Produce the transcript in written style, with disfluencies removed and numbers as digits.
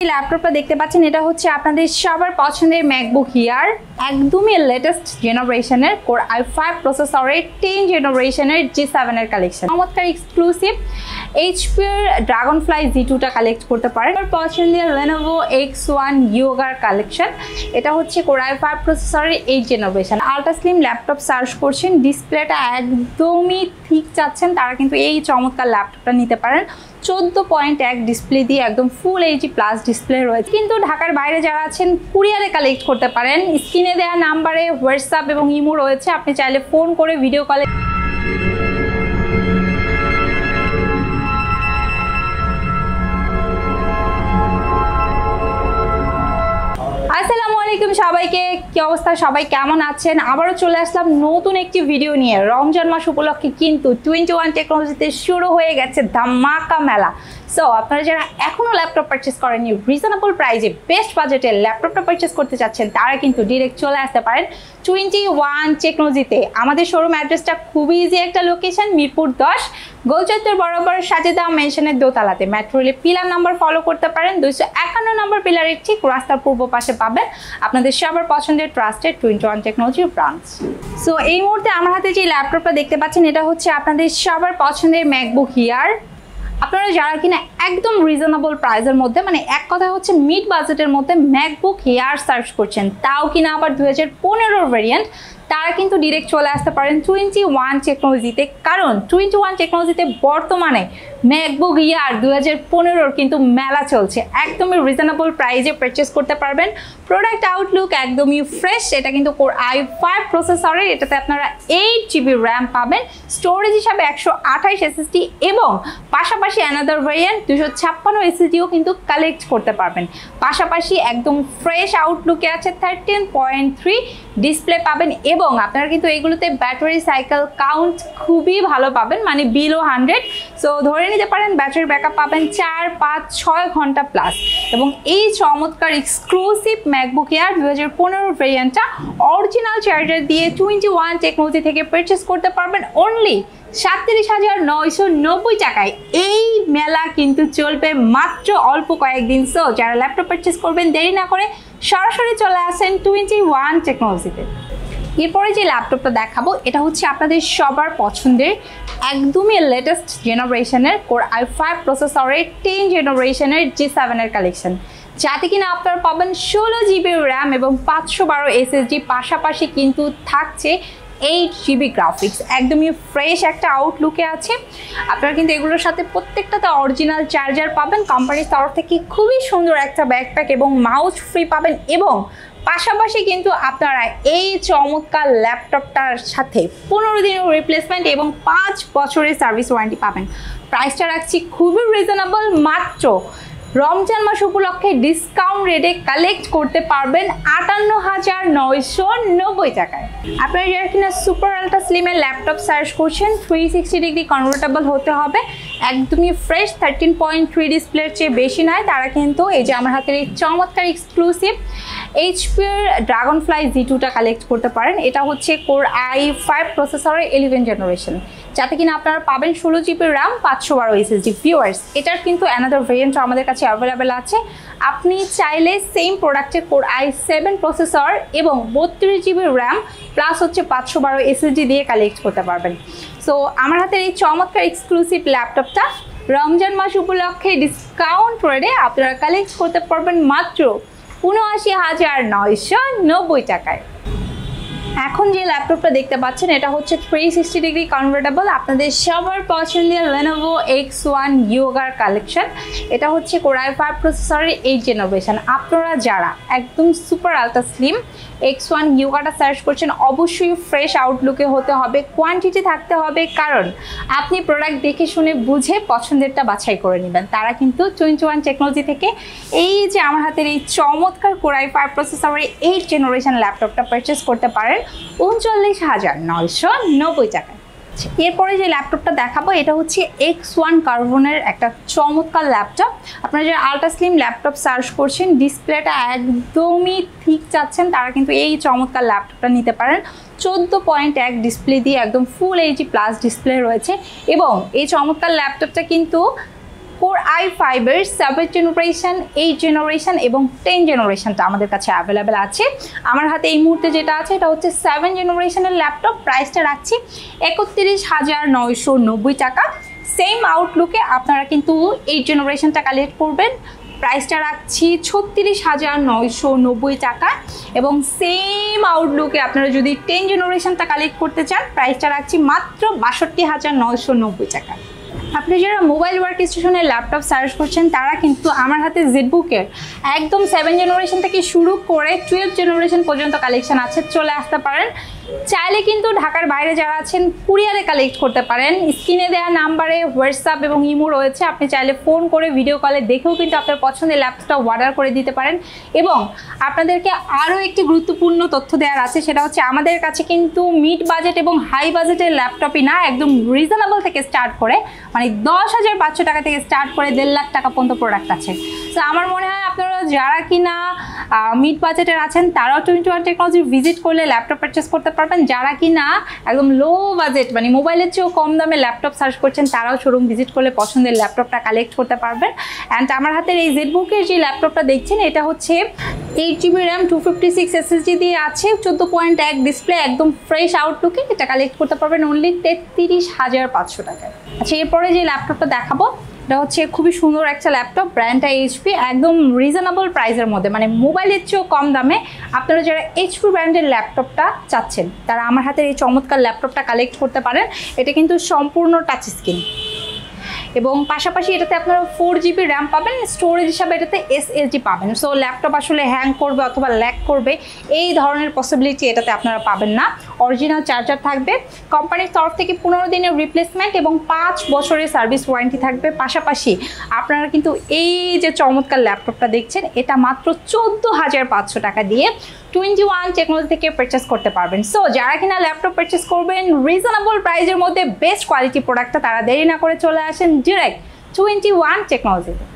ল্যাপটপটা দেখতে পাচ্ছেন এটা হচ্ছে আপনাদের সবার পছন্দের ম্যাকবুক এয়ার, একদমই লেটেস্ট জেনারেশনের কোর i5 প্রসেসরের 10 জেনারেশনের G7 এর কালেকশন। চমৎকার এক্সক্লুসিভ HP এর ড্রাগনফ্লাই Z2 টা কালেক্ট করতে পারেন। আমার পছন্দের Lenovo X1 Yoga কালেকশন, এটা হচ্ছে কোর i5 প্রসেসরের 8 generation. Ultra slim laptop search করছেন, ডিসপ্লেটা একদমই ঠিক চাচ্ছেন, তারা কিন্তু এই চমৎকার ল্যাপটপটা নিতে পারেন। 14.1 ডিসপ্লে দিয়ে একদম ফুল এইচডি প্লাস ডিসপ্লে রয়েছে। কিন্তু ঢাকার বাইরে যারা আছেন কুরিয়ারে কালেক্ট করতে পারেন। স্ক্রিনে দেওয়া নাম্বারে হোয়াটসঅ্যাপ এবং ইমো রয়েছে, আপনি চাইলে ফোন করে ভিডিও কলে। আসসালামু আলাইকুম সবাইকে, কি অবস্থা, সবাই কেমন আছেন? আবারও চলে আসলাম নতুন একটি ভিডিও নিয়ে। রমজান মাস উপলক্ষে কিন্তু 21 টেকনোলজিতে শুরু হয়ে গেছে ধামাকা মেলা। সো আপনারা যারা এখনো ল্যাপটপ পারচেস করেননি, রিজনেবল প্রাইসে বেস্ট বাজেটে ল্যাপটপটা পারচেস করতে চাচ্ছেন, তারা কিন্তু ডিরেক্ট চলে আসতে পারেন 21 টেকনোলজিতে। আমাদের শোরুম অ্যাড্রেসটা খুবই ইজি একটা লোকেশন, মিরপুর 10 গোলচত্বর বরাবর সাজেদা মেনশনের দোতলাতে। মেট্রো রেলের পিলার নাম্বার ফলো করতে পারেন, 251 নম্বর পিলারের ঠিক রাস্তার পূর্ব পাশে পাবেন আপনাদের সবার পছন্দের ট্রাস্টেড 21 টেকনোলজি ব্রাঞ্চ। সো এই মুহূর্তে আমার হাতে যে ল্যাপটপটা দেখতে পাচ্ছেন এটা হচ্ছে আপনাদের সবার পছন্দের ম্যাকবুক এয়ার। আপনারা যারা কিনা একদম রিজনেবল প্রাইসের মধ্যে, মানে এক কথা হচ্ছে মিড বাজেটের মধ্যে ম্যাকবুক এয়ার সার্চ করছেন, তাও কিনা আবার 2015 ভেরিয়েন্ট, তারা কিন্তু ডিরেক্ট চলে আসতে পারেন 21 টেকনোলজিতে। কারণ 21 টেকনোলজিতে বর্তমানে ম্যাকবুক এয়ার 2015 কিন্তু মেলা চলছে, একদমই রিজনেবল প্রাইসে পারচেস করতে পারবেন। প্রোডাক্ট আউটলুক একদমই ফ্রেশ। এটা কিন্তু কোর i5 প্রসেসরের, এটাতে আপনারা 8GB র্যাম পাবেন, স্টোরেজ হিসাবে 128 SSD এবং পাশাপাশি অ্যানাদার ভেরিয়েন্ট 256 SSDও কিন্তু কালেক্ট করতে পারবেন। পাশাপাশি একদম ফ্রেশ আউটলুকে আছে 13.3 ডিসপ্লে পাবেন এবং আপনারা কিন্তু এগুলোতে ব্যাটারি সাইকেল কাউন্ট খুবই ভালো পাবেন, মানে বিলো 100। সো ধরে নিতে পারেন ব্যাটারি ব্যাকআপ পাবেন 4, 5, 6 ঘন্টা প্লাস। এবং এই চমৎকার এক্সক্লুসিভ ম্যাকবুক এয়ার 2015 ভেরিয়েন্টটা অরিজিনাল চার্জার দিয়ে 21 টেকনোলজি থেকে পারচেস করতে পারবেন অনলি 37,990 টাকায়। এই মেলা কিন্তু চলবে মাত্র অল্প কয়েকদিন। সো যারা ল্যাপটপ পারচেস করবেন, দেরি না করে সরাসরি চলে আসেন 21 টেকনোলজিতে। এরপরে যে ল্যাপটপটা দেখাবো এটা হচ্ছে আপনাদের সবার পছন্দের একদমই লেটেস্ট জেনারেশনের কোর i5 প্রসেসরের 10 জেনারেশনের G7 এর কালেকশন, যাতে কিনা আপনারা পাবেন 16GB র্যাম এবং 512 SSD, পাশাপাশি কিন্তু থাকছে 8GB গ্রাফিক্স। একদমই ফ্রেশ একটা আউটলুকে আছে। আপনারা কিন্তু এগুলোর সাথে প্রত্যেকটাতে অরিজিনাল চার্জার পাবেন, কোম্পানির তরফ থেকে খুবই সুন্দর একটা ব্যাকপ্যাক এবং মাউস ফ্রি পাবেন এবং পাশাপাশি কিন্তু আপনারা এই চমৎকার ল্যাপটপটার সাথে 15 দিনের রিপ্লেসমেন্ট এবং 5 বছরের সার্ভিস ওয়ারেন্টি পাবেন। প্রাইসটা রাখছি খুবই রিজনেবল, মাত্র রমজান মাস উপলক্ষে ডিসকাউন্ট রেটে কালেক্ট করতে পারবেন 58,990 টাকায়। আপনারা যারা কিনা সুপার আলট্রা স্লিমের ল্যাপটপ সার্চ করছেন, 360 ডিগ্রি কনভার্টেবল হতে হবে, একদমই ফ্রেশ, 13.3 ডিসপ্লের চেয়ে বেশি নয়, তারা কিন্তু এই যে আমার হাতের এই চমৎকার এক্সক্লুসিভ HP এর ড্রাগনফ্লাই Z2 টা কালেক্ট করতে পারেন। এটা হচ্ছে কোর i5 প্রসেসরের 11 জেনারেশন, যাতে কিনা আপনারা পাবেন 16GB র্যাম, 512 SSD। ভিউয়ার্স, এটার কিন্তু অ্যানাদার ভেরিয়েন্ট আমাদের কাছে অ্যাভেলেবেল আছে। আপনি চাইলে সেম প্রোডাক্টের কোর i7 প্রসেসর এবং 32GB র্যাম প্লাস হচ্ছে 512 SSD দিয়ে কালেক্ট করতে পারবেন। সো আমার হাতের এই চমৎকার এক্সক্লুসিভ ল্যাপটপটা রমজান মাস উপলক্ষে ডিসকাউন্ট রেটে আপনারা কালেক্ট করতে পারবেন মাত্র 79,990 টাকায়। এখন যে ল্যাপটপটা দেখতে পাচ্ছেন এটা হচ্ছে 360 ডিগ্রি কনভার্টেবল, আপনাদের সবার পছন্দের Lenovo X1 Yoga কালেকশন। এটা হচ্ছে কোর i5 প্রসেসরের 8 জেনারেশন। আপনারা যারা একদম সুপার আলট্রা স্লিম X1 Yogaটা সার্চ করছেন, অবশ্যই ফ্রেশ আউটলুকে হতে হবে, কোয়ান্টিটি থাকতে হবে, কারণ আপনি প্রোডাক্ট দেখে শুনে বুঝে পছন্দেরটা বাছাই করে নেবেন। তারা কিন্তু 21 টেকনোলজি থেকে এই যে আমার হাতের এই চমৎকার কোর i5 প্রসেসরের 8 জেনারেশন ল্যাপটপটা পারচেস করতে পারেন 39,990 টাকায়। এরপরে যে ল্যাপটপটা দেখাবো এটা হচ্ছে X1 কার্বনের একটা চমৎকার ল্যাপটপ। আপনারা যারা আলট্রা স্লিম ল্যাপটপ সার্চ করছেন, ডিসপ্লেটা একদমই ঠিক চাচ্ছেন, তারা কিন্তু এই চমৎকার ল্যাপটপটা নিতে পারেন। 14.1 ডিসপ্লে দিয়ে একদম ফুল এইচডি প্লাস ডিসপ্লে রয়েছে এবং এই চমৎকার ল্যাপটপটা কিন্তু কোর i5 এর 7th জেনারেশন, 8th জেনারেশন এবং 10th জেনারেশনটা আমাদের কাছে অ্যাভেলেবেল আছে। আমার হাতে এই মুহূর্তে যেটা আছে এটা হচ্ছে 7th জেনারেশনের ল্যাপটপ। প্রাইসটা রাখছি 31,990 টাকা। সেম আউটলুকে আপনারা কিন্তু 8th জেনারেশনটা কালেক্ট করবেন, প্রাইসটা রাখছি 36,990 টাকা। এবং সেম আউটলুকে আপনারা যদি 10 জেনারেশনটা কালেক্ট করতে চান, প্রাইসটা রাখছি মাত্র 62,990 টাকা। আপনি যারা মোবাইল ওয়ার্ক স্টেশনের ল্যাপটপ সার্চ করছেন তারা কিন্তু আমার হাতে জেডবুকের একদম 7 জেনারেশন থেকে শুরু করে 12 জেনারেশন পর্যন্ত কালেকশন আছে, চলে আসতে পারেন। চাইলে কিন্তু ঢাকার বাইরে যারা আছেন কুরিয়ারে কালেক্ট করতে পারেন। স্ক্রিনে দেওয়া নাম্বারে হোয়াটসঅ্যাপ এবং ইমো রয়েছে, আপনি চাইলে ফোন করে ভিডিও কলে দেখেও কিন্তু আপনার পছন্দের ল্যাপটপটা অর্ডার করে দিতে পারেন। এবং আপনাদেরকে আরও একটি গুরুত্বপূর্ণ তথ্য দেওয়ার আছে, সেটা হচ্ছে আমাদের কাছে কিন্তু মিড বাজেট এবং হাই বাজেটের ল্যাপটপই না, একদম রিজনেবল থেকে স্টার্ট করে মানে 10,500 টাকা থেকে স্টার্ট করে 1.5 লাখ টাকা পর্যন্ত প্রোডাক্ট আছে। তো আমার মনে হয় আপনারা যারা কিনা মিড বাজেটের আছেন তারাও 21 টেকনোলজি ভিজিট করলে ল্যাপটপ পারচেস করতে পারবেন। যারা কিনা একদম লো বাজেট মানে মোবাইলের চেয়েও কম দামে ল্যাপটপ সার্চ করছেন তারাও শোরুম ভিজিট করলে পছন্দের ল্যাপটপটা কালেক্ট করতে পারবেন। অ্যান্ড আমার হাতের এই জেডবুকের যে ল্যাপটপটা দেখছেন এটা হচ্ছে 8GB RAM 256 SSD দিয়ে আছে, 14.1 ডিসপ্লে, একদম ফ্রেশ আউটলুকে। এটা কালেক্ট করতে পারবেন অনলি 33,500 টাকায়। আচ্ছা, এরপরে যে ল্যাপটপটা দেখাবো এটা হচ্ছে খুবই সুন্দর একটা ল্যাপটপ, ব্র্যান্ডটা এইচপি, একদম রিজনেবল প্রাইসের মধ্যে মানে মোবাইলের চেয়েও কম দামে। আপনারা যারা এইচপি ব্র্যান্ডের ল্যাপটপটা চাচ্ছেন তারা আমার হাতের এই চমৎকার ল্যাপটপটা কালেক্ট করতে পারেন। এটা কিন্তু সম্পূর্ণ টাচ স্ক্রিন এবং পাশাপাশি এটাতে আপনারা 4GB র্যাম পাবেন, স্টোরেজ হিসাবে এটাতে SSD পাবেন। সো ল্যাপটপ আসলে হ্যাং করবে অথবা ল্যাগ করবে এই ধরনের পসিবিলিটি এটাতে আপনারা পাবেন না। অরিজিনাল চার্জার থাকবে, কোম্পানির তরফ থেকে 15 দিনের রিপ্লেসমেন্ট এবং 5 বছরের সার্ভিস ওয়ারেন্টি থাকবে। পাশাপাশি আপনারা কিন্তু এই যে চমৎকার ল্যাপটপটা দেখছেন এটা মাত্র 14,500 টাকা দিয়ে 21 টেকনোলজি থেকে পারচেস করতে পারবেন। সো যারা কিনা ল্যাপটপ পারচেস করবেন রিজনেবল প্রাইসের মধ্যে বেস্ট কোয়ালিটি প্রোডাক্টটা, তারা দেরি না করে চলে আসেন ডিরেক্ট 21 টেকনোলজিতে।